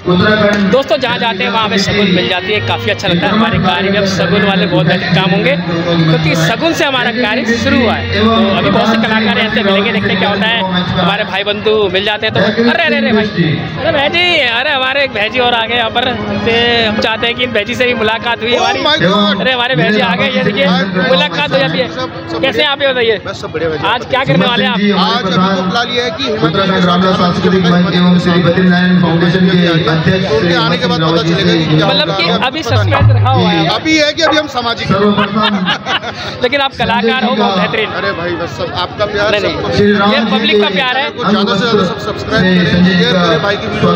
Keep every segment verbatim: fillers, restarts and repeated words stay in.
दोस्तों जहाँ जाते हैं वहाँ हमें शगुन मिल जाती है, काफ़ी अच्छा लगता है। हमारे कार्य में अब शगुन वाले बहुत बेहतर काम होंगे क्योंकि शगुन से हमारा कार्य शुरू हुआ है। तो अभी बहुत से कलाकार ऐसे मिलेंगे, देखते हैं क्या होता है। हमारे भाई बंधु मिल जाते हैं तो अरे अरे अरे भाई, अरे भैजी, अरे हमारे एक भैजी और आ गए यहाँ पर। हम चाहते हैं कि इन भैजी से भी मुलाकात हुई हमारी। अरे हमारे भैजी आ गए, ये देखिए मुलाकात हो जाती है। कैसे आप ये बताइए आज क्या करने वाले हैं आप? उनके आने के बाद पता चलेगा मतलब कि अभी सस्पेंस रखा हुआ है। अभी है कि अभी हम सामाजिक लेकिन आप कलाकार हो बहुत बेहतरीन। अरे भाई बस सब आपका प्यार, नहीं ये पब्लिक का प्यार है। ज्यादा से ज्यादा सब सब्सक्राइब करें मेरे भाई की video.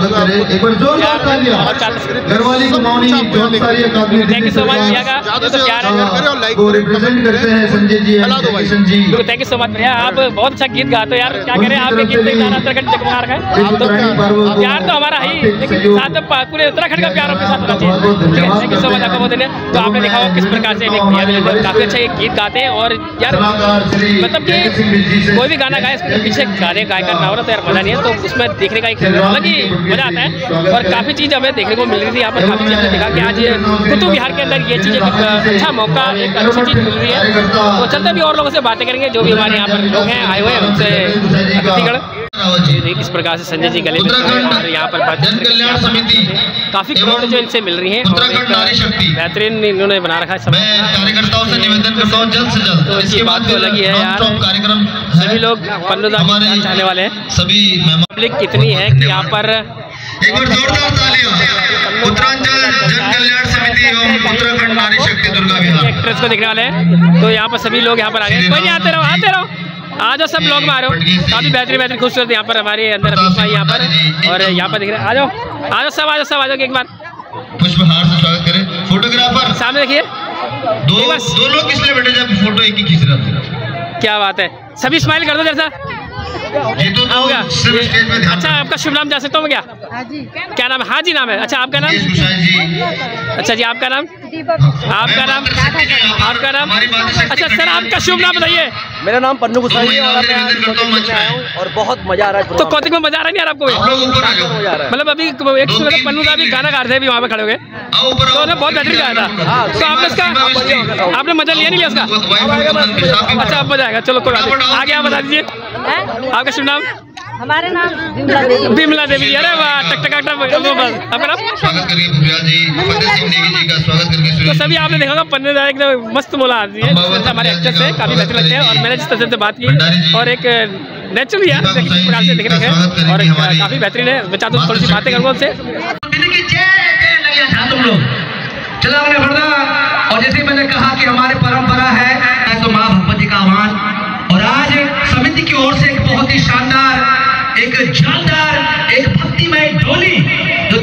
Thank you so much भैया का, ज्यादा से ज्यादा करें और लाइक करें, करते हैं संजय जी। हेलो दो भाई, थैंक यू सो मच भैया, आप बहुत अच्छा गीत गाते हो यार। क्या करें, आपके गीत से गाना उत्तराखंड जगमगा रखा है। प्यार तो हमारा ही, लेकिन साथ में पूरे उत्तराखंड का प्यार आपके साथ होना चाहिए। थैंक यू सो मच आपका बहुत धन्यवाद। तो आपने देखा हो किस प्रकार से काफ़ी अच्छा ये गीत गाते हैं। और यार मतलब कि कोई भी गाना गाए इसके पीछे गाने गायकर ना हो ना तो यार मज़ा नहीं है। तो उसमें देखने का एक अलग ही मज़ा आता है। और काफ़ी चीज़ हमें देखने को मिल रही थी यहाँ पर। काफ़ी चीज़ देखा कि आज ये कुतुब विहार के अंदर ये चीज़ एक अच्छा मौका, एक अच्छी चीज़ मिल रही है। तो चलते भी और लोगों से बातें करेंगे जो भी हमारे यहाँ पर लोग हैं आए हुए हैं उनसे। अतिथिगण किस प्रकार से संजय जी गले और यहाँ पर जन कल्याण समिति काफी खबरें जो इनसे मिल रही हैं। उत्तराखंड नारी शक्ति बेहतरीन इन्होंने बना रखा है। मैं कार्यकर्ताओं से निवेदन करता हूँ जल्द से जल्द तो इसकी बात तो लगी है यार। कार्यक्रम सभी लोग पन्नूदान चाहने वाले हैं। सभी पब्लिक इतनी है कि यहाँ पर एक बार जोरदार तालियां उत्तरांचल जन कल्याण समिति एवं उत्तराखंड नारी शक्ति दुर्गा विहार एक्ट्रेस को देखने वाले हैं। तो यहाँ पर सभी लोग यहाँ पर आ गए। कोई नहीं, आते रहो आते रहो, आ जाओ सब लोग में आ रहे हो। काफी बेहतरीन बेहतरीन खूबसूरत यहाँ पर हमारे अंदर यहाँ पर और यहाँ पर दिख रहे हैं। आ जाओ आ जाओ सब आ जाओ सब आ जाओ एक बार पुष्पहार से स्वागत करें। फोटोग्राफर सामने देखिए, दो दो लोग इसलिए बैठे जब फोटो एक ही खींच रहा था। क्या बात है, सभी स्माइल कर दो जैसा जीतू तो होगा। स्टेज पे ध्यान। अच्छा आपका शुभ नाम जा सकता हूँ क्या? क्या नाम है? हाँ जी नाम है। अच्छा आपका नाम? जी। अच्छा जी आपका नाम? आपका नाम? आपका नाम? अच्छा सर आपका शुभ नाम बताइए। मेरा नाम पन्नू गुसाई है और मैं आया हूँ और बहुत मजा आ रहा है। तो कौतिक में मजा आ रहा है यार आपको? मतलब अभी एक सुबह पन्नू साहब भी गाना गा रहे थे अभी वहाँ पे खड़े हो गए तो उन्होंने बहुत बेहतरीन गाया था। तो आपने इसका आपने मजा लिया नहीं लिया उसका? अच्छा अब मजा आएगा। चलो कोई बात नहीं, आगे आप बता दीजिए आपका शुभ नाम। हमारे नाम बिमला देवी। बिमला देवी, अरे वाह टक टक टक। आपका नाम? स्वागत करिए भूमिया जी, फतेह सिंह नेगी जी का स्वागत करके। तो सभी आपने देखा होगा पन्ने दार एकदम मस्त बोला आदमी है, हमारे एक्ट्रेस है, काफी बेहतर लगते हैं। और मैंने जिस तरह से बात की और एक नेचुरल यार प्रकार से दिख रहे हैं और काफी बेहतरीन है। मैं चाहता हूँ थोड़ी सी बातें करूँगा उनसे। चला हमने बढ़ना और जैसे मैंने कहा कि हमारी परंपरा है तो माँ भगवती का आह्वान। और आज समिति की ओर से एक बहुत ही शानदार, एक जानदार, एक भक्तिमय डोली जो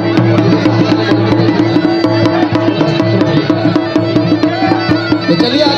चलिए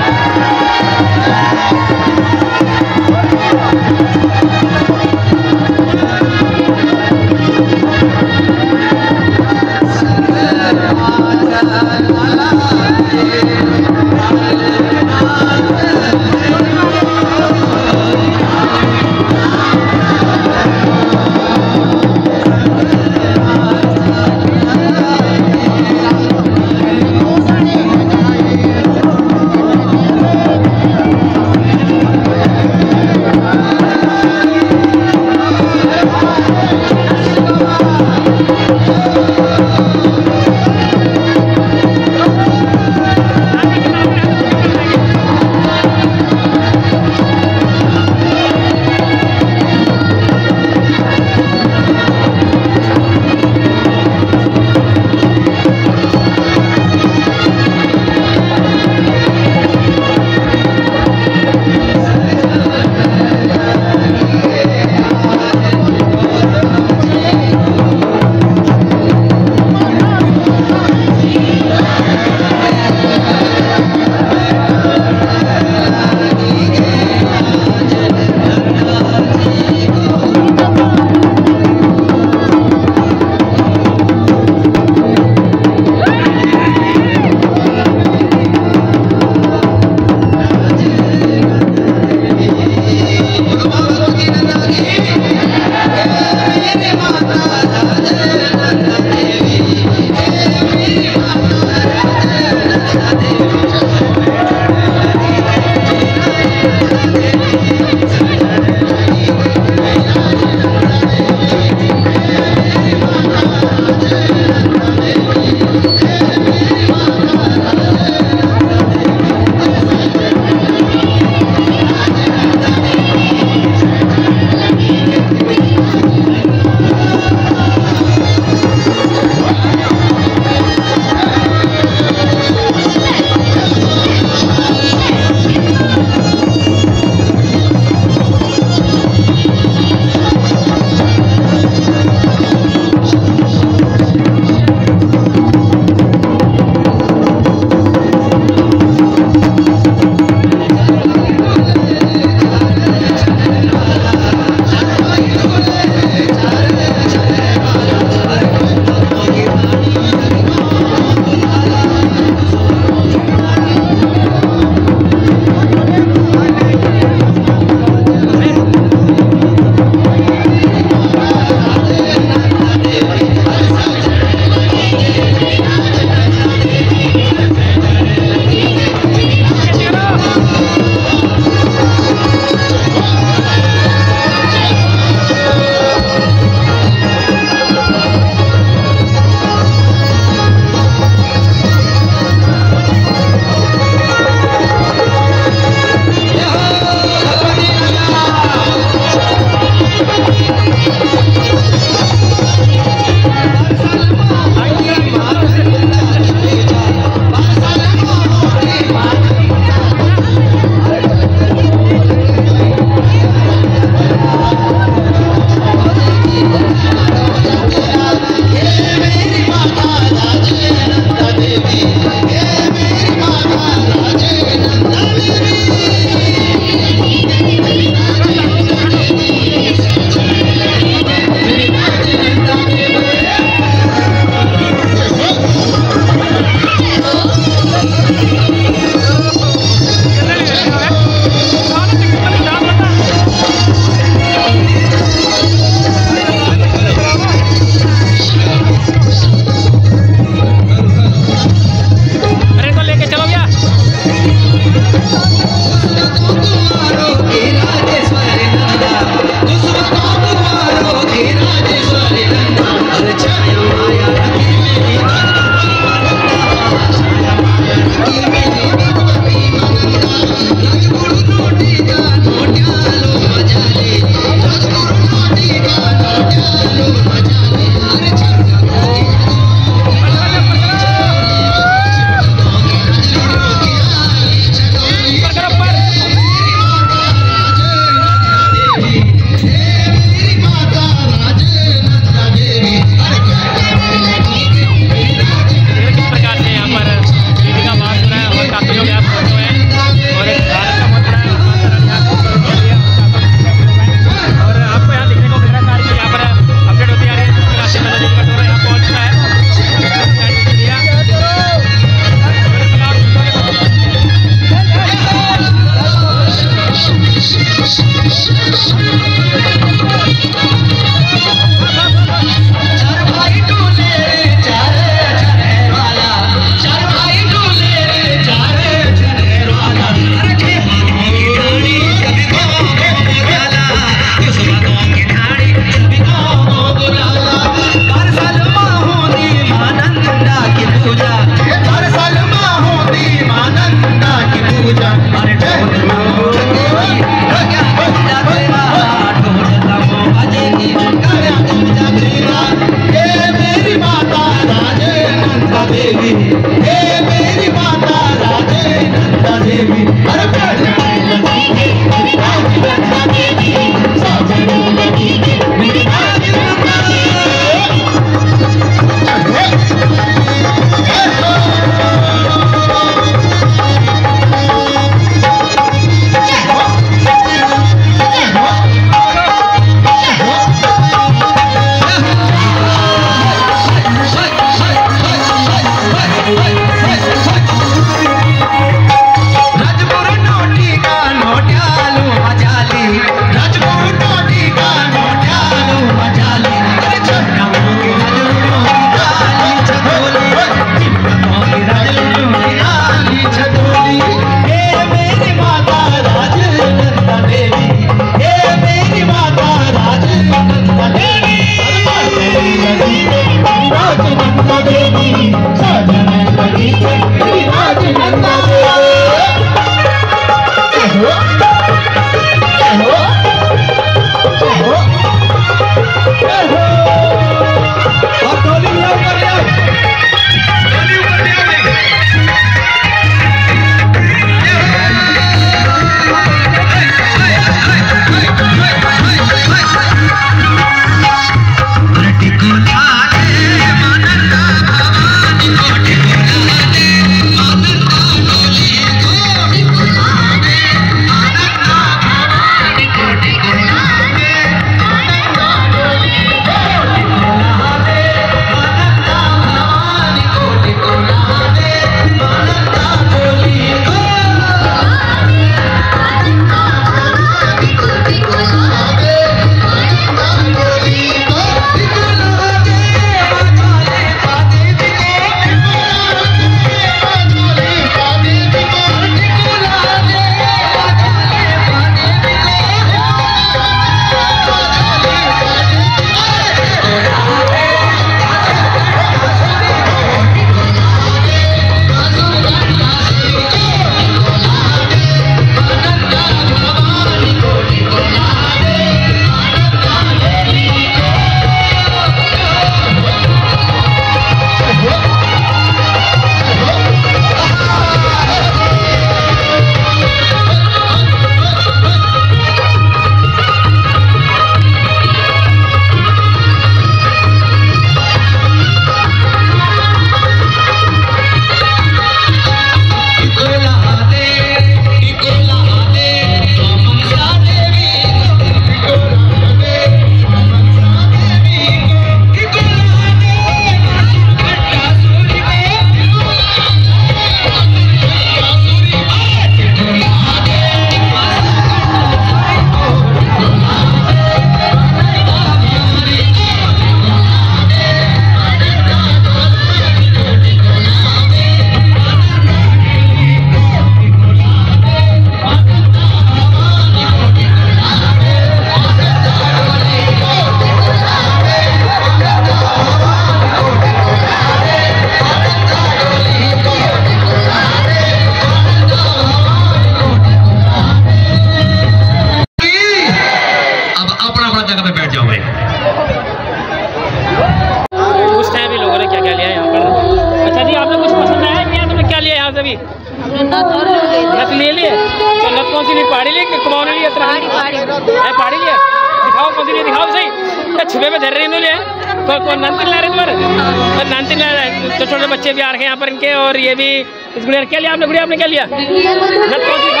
अभी? नथ ले लिए। तो नथ कौन सी ली? पहाड़ी ली कि कुमाऊनी ली? पहाड़ी पहाड़ी ली। दिखाओ कौन सी ली, दिखाओ सही। छुपे में धर रही इन्होंने कौन नंतिन ला रहे तुम्हारे? तो नंतिन ला रहे तो छोटे बच्चे भी आ रखे हैं यहाँ पर इनके। और ये भी इस गुड़िया क्या लिया आपने? गुड़िया आपने क्या लिया? नथ कौन सी?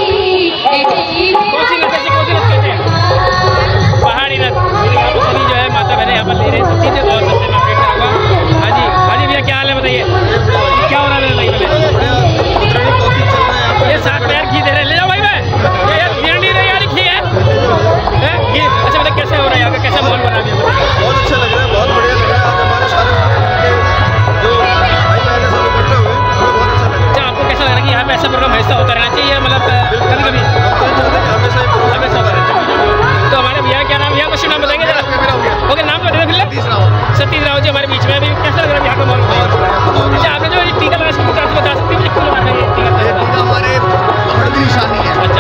कौन सी नथ? कैसे कौन सी नथ कहते हैं? पहाड़ी नथ। सभी जो है माता बहने यहाँ पर ले रहे हैं सब चीज़ें। और सबसे मैं अपडेट कराऊंगा। हाँ जी, हाँ जी भैया क्या हाल है बताइए, क्या हो रहा है भाई? ये सात पैर घी दे रहे, ले जाओ भाई। मैं ये यार घी नहीं रही यार, घी है घी। अच्छा मतलब कैसे हो रहा है यहाँ का, कैसा माहौल बना दिया? बहुत अच्छा लग रहा है, बहुत बढ़िया लग रहा है। आज हमारे सारे जो भाई बहन सब इकट्ठे हुए हैं, बहुत अच्छा लग रहा है। अच्छा आपको कैसा लग रहा है कि यहाँ पे ऐसा प्रोग्राम हमेशा होता रहना चाहिए? मतलब कभी कभी हमेशा हमेशा होता रहता है। तो हमारे भैया क्या नाम, भैया कुछ नाम बताएंगे जरा? ओके नाम बता दें फिर। सतीश राव जी हमारे बीच में। अभी कैसा लग रहा है यहाँ का माहौल? अच्छा आपने जो टीका लगा सकते हैं बता सकते हैं? क्यों लगाना है टीका? हमारे पहाड़ की निशानी है। अच्छा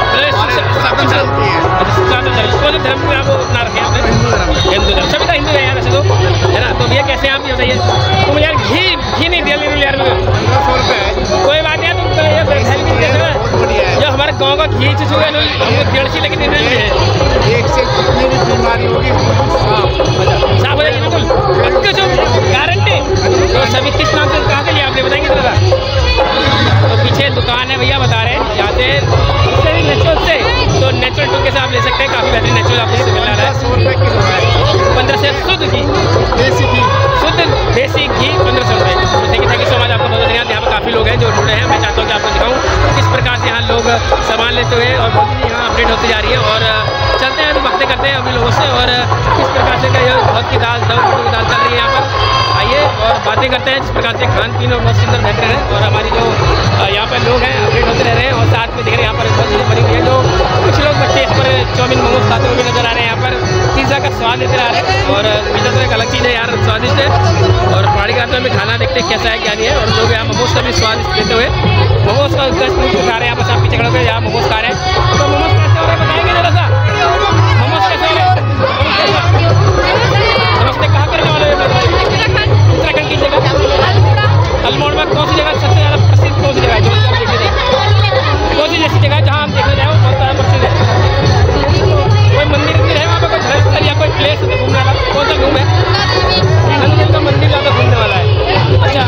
कौन धर्म को आप अपना रखे हैं आपने? हिंदू धर्म। सभी का हिंदू है यार वैसे तो, है ना? तो भैया कैसे हैं आप ये बताइए? तुम यार घी घी नहीं दिया मेरे यार, सौ रुपये है। कोई बात नहीं, तुम जो हमारे गाँव का घी चुचू है हमको डेढ़ सी लेकिन एक से जितनी भी बीमारी होगी साफ हो जाएगी बिल्कुल जो गारंटी। तो सभी किस नाम से कहाँ से लिया आपने बताएंगे थोड़ा? तो पीछे दुकान है भैया बता रहे हैं यहाँ से नेचुरल से। तो नेचुरल टूके से आप ले सकते हैं, काफ़ी बेहतरीन नेचुरल आपको मिल रहा है। सौ रुपये किलो है। पंद्रह से शुद्ध घी, देसी घी, शुद्ध देसी घी पंद्रह सौ रुपये। Thank you thank you so much आपका बहुत धन्यवाद। यहाँ पर काफ़ी लोग हैं जो जुड़े हैं। मैं चाहता हूँ कि आपको दिखाऊँ किस प्रकार से यहाँ लोग सामान लेते हुए और बहुत चीज़ें यहाँ अपडेट होती जा रही है। और चलते हैं अभी बातें करते हैं अभी लोगों से और किस प्रकार से बहुत की दाल दो की दाल चल रही है यहाँ पर। आइए और बातें करते हैं जिस प्रकार से खान पीन और बहुत सुंदर बेहतर है। और हमारी जो यहाँ पर लोग हैं अपडेट होते रह रहे हैं। और साथ में देख रहे हैं यहाँ पर बहुत चीज़ें बनी हुई है। जो कुछ लोग बच्चे यहाँ पर चाउमीन मोमोज खाते हुए नजर आ रहे हैं। यहाँ पर पिज़्ज़ा का स्वाद लेते आ रहे हैं। और पिज़्ज़ा तो एक अलग चीज़ है यार, स्वादिष्ट है। और पहाड़ी घाट में हमें खाना देखते हैं कैसा है क्या नहीं है। और लोग यहाँ मोमोज का भी स्वादिष्ट लेते हुए मोमोज का दस मिनट खा रहे हैं। यहाँ पर आप पीछे खड़े होकर यहाँ मोमोज खा रहे हैं। तो मोमोज कैसे हो रहे हैं बताएंगे जरा सा? मोमोज कैसे हो रहे हैं? नमस्ते, कहाँ करने वाले हैं? उत्तराखंड की जगह अल्मोड़ा में कौन सी जगह सबसे ज़्यादा प्रसिद्ध कौन सी जगह है? कौन सी जैसी जगह है जहाँ हम देखने जाए वो बहुत ज़्यादा प्रसिद्ध है? कोई मंदिर मंदिर है वहाँ पर, कोई धर्मस्थल या कोई प्लेस है घूमने वाला? कौन सा घूम है? हनुमान का मंदिर ज़्यादा घूमने वाला है। अच्छा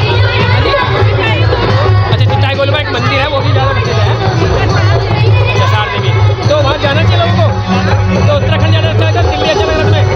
अच्छा चिट्टाई गोलमा एक मंदिर है वो भी ज़्यादा प्रसिद्ध है। अच्छा सार देवी, तो वहाँ जाना चाहिए लोगों को। तो उत्तराखंड जाना अच्छा है, दिल्ली अच्छा लग रहा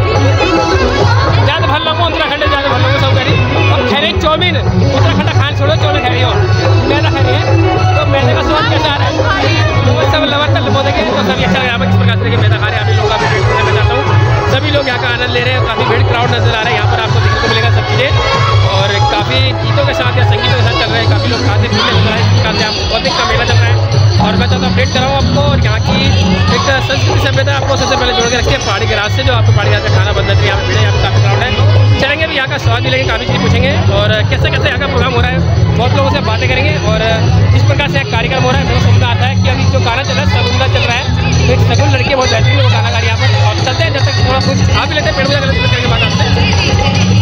है? ज़्यादा भर लोगों उत्तराखंड ज़्यादा भर लोगों सब करी और खैरी चाउमीन उत्तराखंड खान छोड़ो, चाउमीन खैरी हो मैदा खैरी है। तो मैदे का स्वाद कैसा आ रहा है? तो सब लवर तक वो देखें तो सभी अच्छा लग रहा है। किस प्रकार से मैदा खा रहे हैं अभी लोग आप मैं चाहता हूँ सभी लोग यहाँ का आनंद ले रहे हैं। काफ़ी भीड़ क्राउड नजर आ रहा है यहाँ पर, आपको देखने को मिलेगा सब चीज़ें। और काफ़ी गीतों के साथ या संगीतों के साथ चल रहे हैं। काफ़ी लोग खाते पीते चल रहा है। इस प्रकार से आप बहुत का मेला चल रहा है। और मैं चाहता हूँ अपडेट कराऊँ आपको और यहाँ की एक संस्कृति सभ्यता आपको सबसे पहले जोड़ के रखिए पहाड़ी के रास्ते। जो आपको पहाड़ी रास्ते खाना बनता है यहाँ पर भीड़ यहाँ पर काफ़ी क्राउड है। चलेंगे भी यहाँ का स्वाद मिलेंगे, काफ़ी चीज़ पूछेंगे और कैसे कैसे यहाँ का प्रोग्राम हो रहा है, बहुत लोगों से बातें करेंगे। और जिस प्रकार से कार्यक्रम हो रहा है बहुत समझ आता है कि अभी जो गाना चल रहा है सगुन का चल रहा है। तो एक सगुन लड़की बहुत बेहतरीन वो गाना गा रही है यहाँ पर। और चलते हैं जब तक थोड़ा कुछ खा भी लेते हैं, पेड़ पूजा करने के बाद आपसे।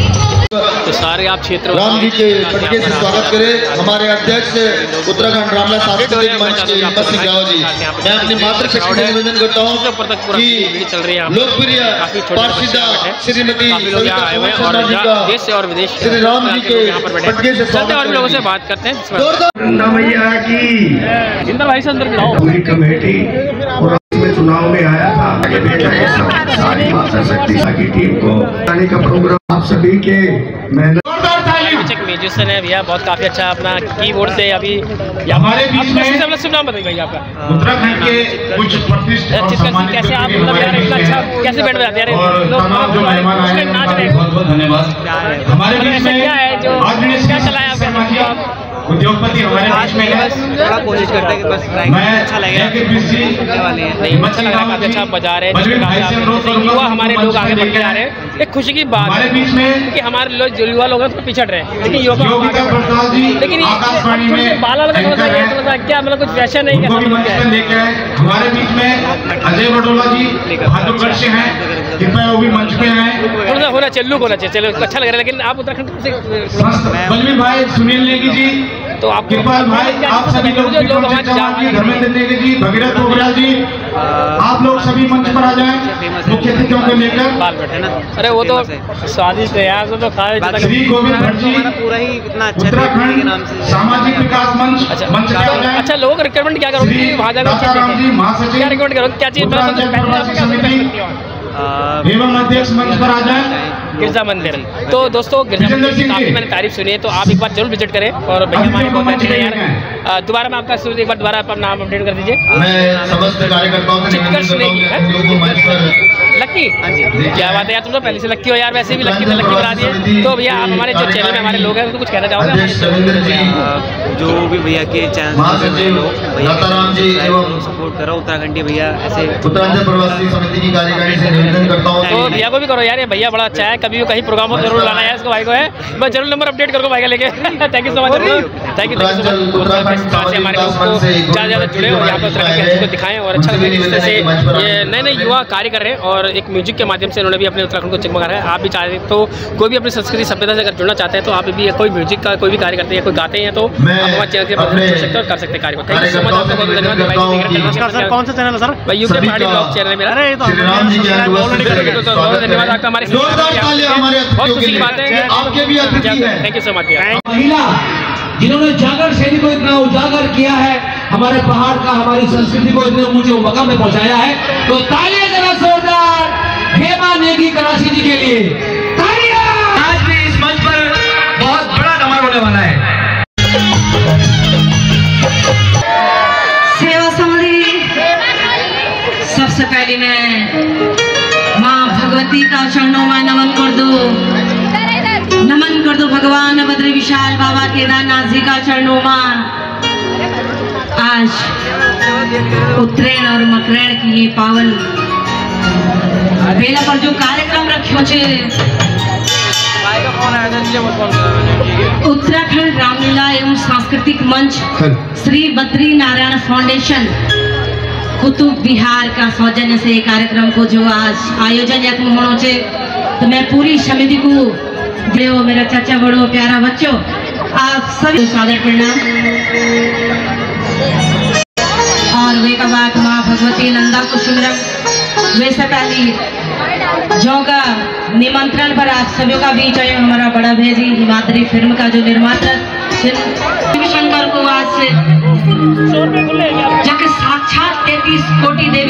तो सारे आप क्षेत्र राम जी के पटके से स्वागत करें हमारे अध्यक्ष उत्तराखंड रामला सांस्कृतिक मंच के बस गाँव जी। मैं अपनी मातृशक्ति से निवेदन करता हूँ कि लोकप्रिय पारसिदा श्रीमती शर्मा जी का देश से और विदेश श्री राम जी के पटके से चलते और लोगों से बात करते हैं। मैया की जिंदर भाई से अंदर जाओ। पूरी कमेटी और में चुनाव में आया था। आगे बेटा ये सब सारी माता शक्ति की टीम को आने का प्रोग्राम आप सभी के मेहनत म्यूजिशियन है भैया, बहुत काफी अच्छा अपना कीबोर्ड से अभी हमारे बीच में शुभ नाम बताइए भैया आपका। उत्तराखंड के कुछ प्रतिष्ठित कैसे आप मतलब यार इतना अच्छा कैसे बैंड बजाते हैं यार? तमाम जो मेहमान आए हैं बहुत बहुत धन्यवाद। हमारे बीच में क्या है जो क्या चलाया आप उद्योगपति हमारे बीच में है। थोड़ा कोशिश करते हैं कि बस मैं अच्छा लगेगा वाले हैं। नहीं अच्छा लग रहा है, काफी अच्छा आप बजा रहे हैं। युवा हमारे लोग आगे बढ़ के आ रहे हैं, एक खुशी की बात है बीच में कि हमारे लोग जो युवा लोग हैं उसको पीछे रहे हैं, लेकिन युवा लेकिन बाला लगा थोड़ा सा थोड़ा सा क्या मतलब कुछ वैसा नहीं है। हमारे बीच में अजय बडोला जी बहादुरगढ़ से हैं, कृपया वो भी मंच पे हैं। थोड़ा सा होना चाहिए, लुक होना चाहिए। चलो अच्छा लग रहा है। लेकिन आप उत्तराखंड से बलवीर भाई सुनील नेगी जी तो आपको कृपाल भाई, आप सभी लोग जो लोग हमारे धर्मेंद्र नेगी जी, भगीरथ ओबराल जी, आप लोग सभी मंच पर आ जाएं मुख्य अतिथियों को लेकर। अरे वो तो स्वादिष्ट है यार, वो तो खाए। श्री गोविंद भट्ट जी पूरा ही इतना अच्छा उत्तराखंड सामाजिक विकास मंच मंच पे आ जाएं। अच्छा, लोगों को रिकमेंड क्या करोगे वहाँ जाकर? जी महासचिव क्या रिकमेंड करोगे, क्या चीज़ एवं अध्यक्ष मंच पर आ जाएं। गिरजा मंदिर। तो दोस्तों गिरजा मंदिर की काफ़ी मैंने तारीफ सुनी है, तो आप एक बार जरूर विजिट करें। और भैया हमारे बहुत अच्छे हैं यार। दोबारा मैं आपका एक बार दोबारा अपना नाम अपडेट कर दीजिए। मैं समस्त कार्यकर्ताओं से निवेदन करता हूं कि लोगों मंच पर लक्की, क्या बात है यार, तुम तो पहले से लक्की हो यार, वैसे भी लक्की से लक्की बना दिए। तो भैया आप हमारे जो चैनल में हमारे लोग हैं उनको कुछ कहना चाहोगे? जो भी भैया के चैनल राताराम जी एवं सपोर्ट करो उत्तराखंडी भैया, ऐसे उत्तरांचल प्रवासी समिति की कार्यकारिणी से निवेदन करता हूँ। तो भैया को भी करो यार, ये भैया बड़ा अच्छा है, कभी भी कहीं प्रोग्राम हो जरूर लाना है इसको, भाई को है। मैं जरूर नंबर अपडेट करूँगा भाई का लेके। Thank you so much, thank you thank you so much. हमारे लोग को ज़्यादा ज़्यादा जुड़े और यहाँ पर उत्तराखंड को दिखाएं और अच्छा लगे। इस तरह से ये नए नए युवा कार्य कर रहे हैं और एक म्यूजिक के माध्यम से उन्होंने भी अपने उत्तराखंड को जगमगा रहा है। आप भी चाहते तो कोई भी अपनी संस्कृति सभ्यता से अगर जुड़ना चाहते हैं तो आप भी कोई म्यूजिक का कोई भी कार्य करते हैं, कोई गाते हैं, तो आप हमारे चैनल के माध्यम से जुड़ सकते हैं और कर सकते हैं कार्य को। थैंक यू सो मच, आपको बहुत धन्यवाद। सर कौन सा चैनल है सर? भाई यूके पहाड़ी ब्लॉग चैनल है मेरा। अरे तो बहुत धन्यवाद आपका हमारे बहुत खुशी की बात है। आपके भी अतिथि हैं। थैंक यू सो मच भैया। महिला जिन्होंने जागर शैली को इतना उजागर किया है, हमारे पहाड़ का, हमारी संस्कृति को इतने ऊंचे मकाम में पहुंचाया है, तो तालियां जरा जोरदार हेमा नेगी कराची जी के लिए तालियां। आज भी इस मंच पर बहुत बड़ा धमाल होने वाला है। सेवा समाधि, सबसे पहले मैं माँ भगवती का चरणों में नमन कर दो, नमन कर दो भगवान बद्री विशाल बाबा केदारनाथ जी का चरणों में। आज उत्तरायण और मकरायण की ये पावन बेला पर जो कार्यक्रम रखो छे, उत्तराखंड रामलीला एवं सांस्कृतिक मंच श्री बद्री नारायण फाउंडेशन कुतुब बिहार का सौजन्य से कार्यक्रम को जो आज आयोजन यक होना छे, तो मैं पूरी समिति को देव, मेरा चाचा बड़ो प्यारा बच्चों, आप सभी सादर प्रणाम। और वे का बात माँ भगवती नंदा को सुमरन वैसे पहली जो का निमंत्रण पर आप सभी का बीच आए हमारा बड़ा भेजी हिमाद्री फिल्म का जो निर्माता शंकर को आज से जाके साक्षात तैतीस कोटि देवी